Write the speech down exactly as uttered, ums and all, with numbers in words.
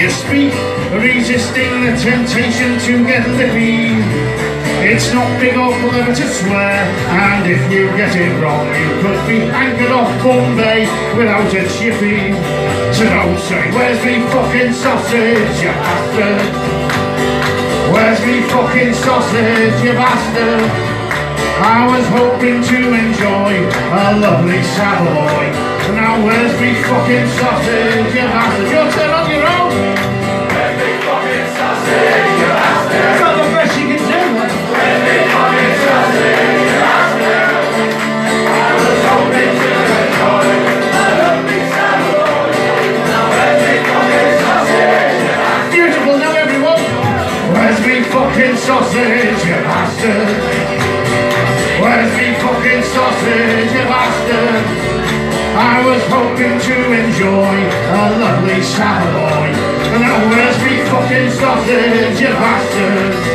you speak, resisting the temptation to get lippy. It's not big or clever to swear, and if you get it wrong, you could be anchored off Bombay without a chippy. So don't say, where's me fucking sausage, you bastard? Where's me fucking sausage, you bastard? I was hoping to enjoy a lovely Savoy. Now where's me fucking sausage, you bastard? Your turn on your own. Where's me fucking sausage, you bastard? That's not the best you can do. Where's me fucking sausage, you bastard? I was hoping to enjoy a lovely Savoy. Now where's me fucking sausage, you bastard? Beautiful now everyone. Where's me fucking sausage, you bastard? Where's me fucking sausage, you bastard? I was hoping to enjoy a lovely Savoy. Now where's me fucking sausage, you bastard?